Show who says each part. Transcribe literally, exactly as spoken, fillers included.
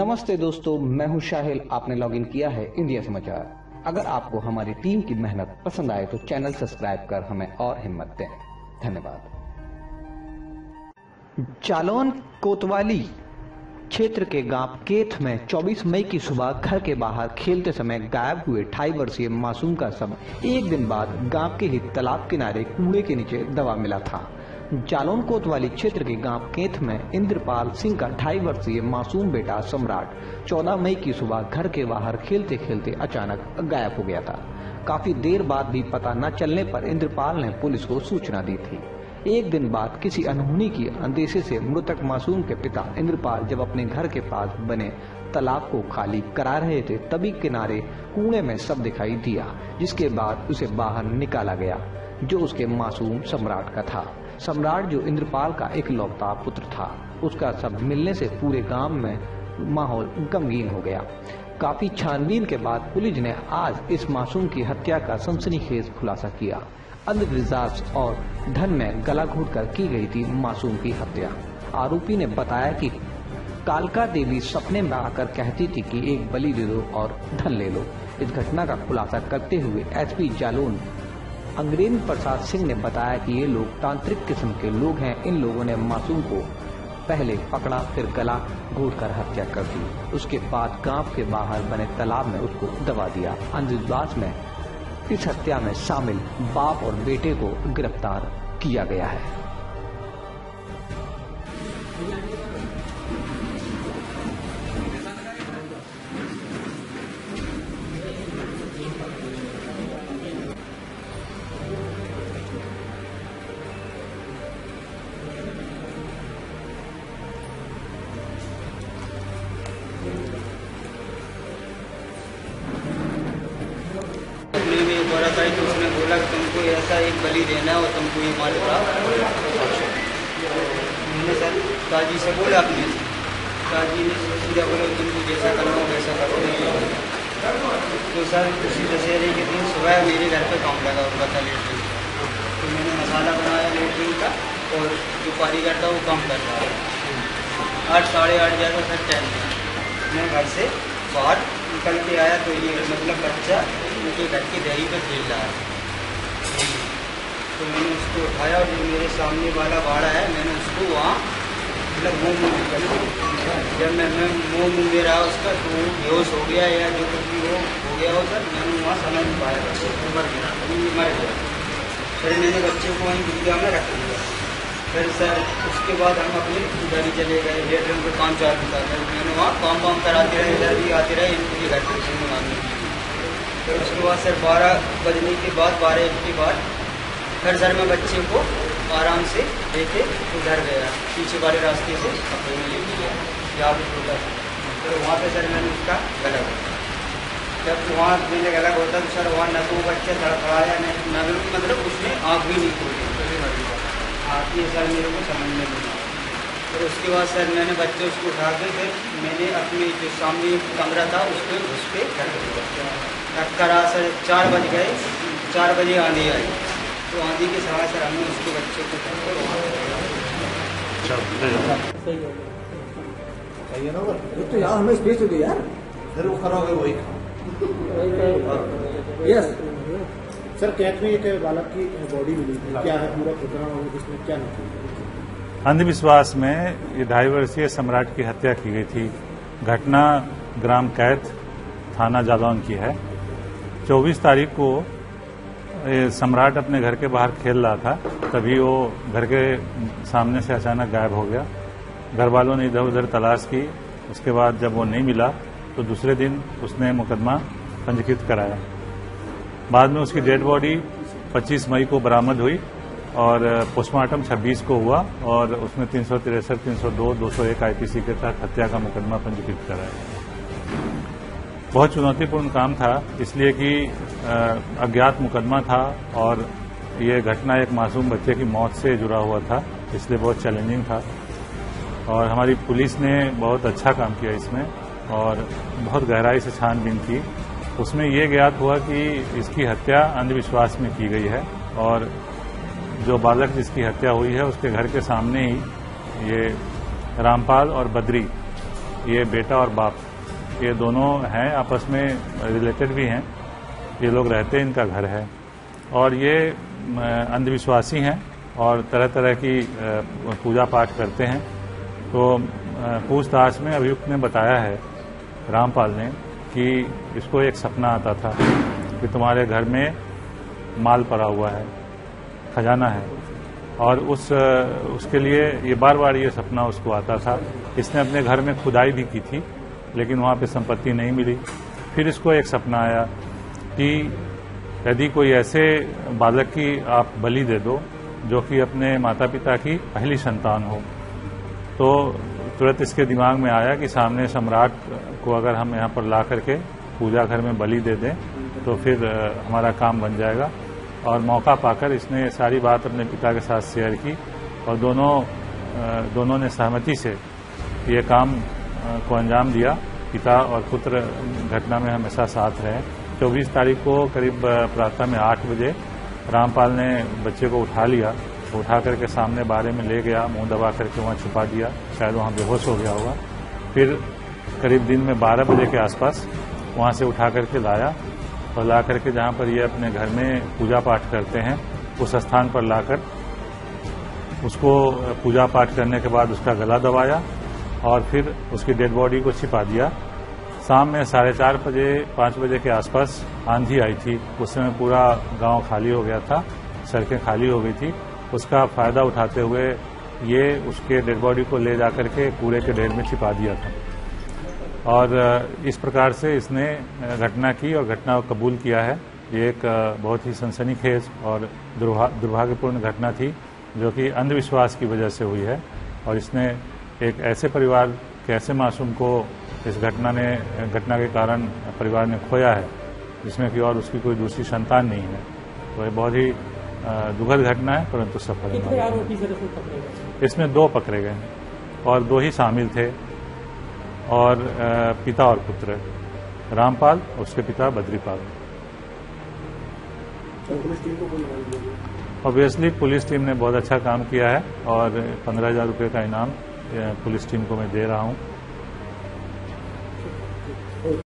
Speaker 1: नमस्ते दोस्तों, मैं हूं शाहिल। आपने लॉगिन किया है इंडिया समाचार। अगर आपको हमारी टीम की मेहनत पसंद आए तो चैनल सब्सक्राइब कर हमें और हिम्मत दें। धन्यवाद। जालौन कोतवाली क्षेत्र के गांव केथ में चौबीस मई की सुबह घर के बाहर खेलते समय गायब हुए ढाई वर्षीय मासूम का शव एक दिन बाद गांव के ही तालाब किनारे कूड़े के नीचे दबा मिला था। जालौन कोतवाली क्षेत्र के गांव केथ में इंद्रपाल सिंह का ढाई वर्षीय मासूम बेटा सम्राट चौदह मई की सुबह घर के बाहर खेलते खेलते अचानक गायब हो गया था। काफी देर बाद भी पता न चलने पर इंद्रपाल ने पुलिस को सूचना दी थी। एक दिन बाद किसी अनहोनी की अंदेशे से मृतक मासूम के पिता इंद्रपाल जब अपने घर के पास बने तालाब को खाली करा रहे थे, तभी किनारे कुएं में शव दिखाई दिया, जिसके बाद उसे बाहर निकाला गया, जो उसके मासूम सम्राट का था। सम्राट जो इंद्रपाल का इकलौता पुत्र था, उसका शव मिलने से पूरे गांव में माहौल गमगीन हो गया। काफी छानबीन के बाद पुलिस ने आज इस मासूम की हत्या का सनसनीखेज खुलासा किया। अंधविश्वास और धन में गला घोटकर की गई थी मासूम की हत्या। आरोपी ने बताया कि कालका देवी सपने में आकर कहती थी कि एक बलि दे दो और धन ले लो। इस घटना का खुलासा करते हुए एसपी जालौन अंग्रेज प्रसाद सिंह ने बताया कि ये लोग तांत्रिक किस्म के लोग हैं। इन लोगों ने मासूम को पहले पकड़ा, फिर गला घोटकर हत्या कर दी। उसके बाद गांव के बाहर बने तालाब में उसको दबा दिया। अंधविश्वास में इस हत्या में शामिल बाप और बेटे को गिरफ्तार किया गया है।
Speaker 2: तो उसने बोला कि तुमको ऐसा एक बलि देना है और तुमको ये माल का मैंने सर काजी से बोला अपने से। काजी ने सीधा बोला तुमको जैसा करना हो वैसा करो। तो सर उसी दशहरे के दिन सुबह मेरे घर पे काम लगा हुआ था लेटरिन, तो मैंने मसाला बनाया लेटरिन का और जो कारीगर था वो काम कर रहा है। आठ साढ़े आठ जैसा सर टाइम था। मैं घर से बाहर निकल के आया तो ये मतलब बच्चा उनके घर की दही पे खेल रहा है। तो मैंने उसको उठाया और जो मेरे सामने वाला बाड़ा है मैंने उसको वहाँ मतलब मुँह मुँह निकल जब मैं मैं मुँह मुँह में रहा उसका तो वो बेहोश हो गया या जो कुछ भी वो हो गया हो सर, मैंने वहाँ समझ नहीं पाया, मर गया मर गया। फिर मैंने बच्चे को वहीं दुनिया में रख दिया। फिर सर उसके बाद हम अपने घर ही चले गए। लेटरिन पर काम चालू था, फिर मैंने वहाँ काम वाम कराते रहे, इधर भी आते रहे इनके घर पर सुनने मांगने के लिए। फिर उसके बाद सर बारह बजने के बाद बारह एक के बाद फिर सर मैं बच्चे को आराम से लेके उधर गया, पीछे वाले रास्ते से अपने में लेके गया जहाँ पे छोटा। फिर वहाँ पे सर मैंने उसका गला घोटा। जब वहाँ मैंने गला घोटा तो सर वहाँ न तो वो बच्चा तड़पड़ाया न मतलब उसने आँख भी नहीं खोली, आँख ये सर मेरे को समझ में नहीं। फिर उसके बाद सर मैंने बच्चे उसको उठा के फिर मैंने अपने जो सामने कमरा था उस पर उस पर रख करा। सर चार बज गए, चार बजे आंधी आई, तो आंधी के सहारे सर हमने उसके बच्चे को
Speaker 3: तो यार हमें स्पेस दे यार,
Speaker 4: फिर वो खड़ा हो गया वही।
Speaker 3: यस सर, कैथ में एक बालक की बॉडी मिली थी, क्या है पूरा प्रोग्राम और इसमें क्या नहीं?
Speaker 5: अंधविश्वास में ये ढाई वर्षीय सम्राट की हत्या की गई थी। घटना ग्राम कैथ थाना जालौन की है। चौबीस तारीख को सम्राट अपने घर के बाहर खेल रहा था, तभी वो घर के सामने से अचानक गायब हो गया। घर वालों ने इधर उधर तलाश की, उसके बाद जब वो नहीं मिला तो दूसरे दिन उसने मुकदमा पंजीकृत कराया। बाद में उसकी डेड बॉडी पच्चीस मई को बरामद हुई और पोस्टमार्टम छब्बीस को हुआ और उसमें तीन सौ तिरसठ, तीन सौ दो, दो सौ एक आईपीसी के तहत हत्या का मुकदमा पंजीकृत कराया। बहुत चुनौतीपूर्ण काम था, इसलिए कि अज्ञात मुकदमा था और ये घटना एक मासूम बच्चे की मौत से जुड़ा हुआ था, इसलिए बहुत चैलेंजिंग था। और हमारी पुलिस ने बहुत अच्छा काम किया इसमें और बहुत गहराई से छानबीन की। उसमें ये ज्ञात हुआ कि इसकी हत्या अंधविश्वास में की गई है और जो बालक जिसकी हत्या हुई है उसके घर के सामने ही ये रामपाल और बद्री ये बेटा और बाप ये दोनों हैं, आपस में रिलेटेड भी हैं। ये लोग रहते हैं, इनका घर है और ये अंधविश्वासी हैं और तरह तरह की पूजा पाठ करते हैं। तो पूछताछ में अभियुक्त ने बताया है, रामपाल ने, कि इसको एक सपना आता था कि तुम्हारे घर में माल पड़ा हुआ है, खजाना है, और उस उसके लिए ये बार बार ये सपना उसको आता था। इसने अपने घर में खुदाई भी की थी लेकिन वहाँ पे संपत्ति नहीं मिली। फिर इसको एक सपना आया कि यदि कोई ऐसे बालक की आप बलि दे दो जो कि अपने माता पिता की पहली संतान हो, तो तुरंत इसके दिमाग में आया कि सामने सम्राट को अगर हम यहाँ पर ला करके पूजा घर में बलि दे दें तो फिर हमारा काम बन जाएगा। और मौका पाकर इसने सारी बात अपने पिता के साथ शेयर की और दोनों दोनों ने सहमति से ये काम को अंजाम दिया। पिता और पुत्र घटना में हमेशा साथ रहे। चौबीस तारीख को करीब प्रातः में आठ बजे रामपाल ने बच्चे को उठा लिया, उठा करके सामने बारे में ले गया, मुंह दबा करके वहाँ छुपा दिया, शायद वहाँ बेहोश हो गया होगा। फिर करीब दिन में बारह बजे के आसपास वहाँ से उठा करके लाया और ला करके जहाँ पर ये अपने घर में पूजा पाठ करते हैं उस स्थान पर लाकर उसको पूजा पाठ करने के बाद उसका गला दबाया और फिर उसकी डेड बॉडी को छिपा दिया। शाम में साढ़े चार बजे पाँच बजे के आसपास आंधी आई थी। उस समय पूरा गांव खाली हो गया था, सड़कें खाली हो गई थी। उसका फायदा उठाते हुए ये उसके डेड बॉडी को ले जाकर के कूड़े के ढेर में छिपा दिया था और इस प्रकार से इसने घटना की और घटना को कबूल किया है। ये एक बहुत ही सनसनीखेज और दुर्भाग्यपूर्ण घटना थी जो कि अंधविश्वास की वजह से हुई है और इसने एक ऐसे परिवार के ऐसे मासूम को इस घटना ने घटना के कारण परिवार ने खोया है जिसमें कि और उसकी कोई दूसरी संतान नहीं है। तो ये बहुत ही दुखद घटना है परंतु सफल है। इसमें दो पकड़े गए और दो ही शामिल थे और पिता और पुत्र, रामपाल और उसके पिता बद्रीपाल। ऑब्वियसली पुलिस टीम ने बहुत अच्छा काम किया है और पंद्रह हजार रुपये का इनाम पुलिस टीम को मैं दे रहा हूँ।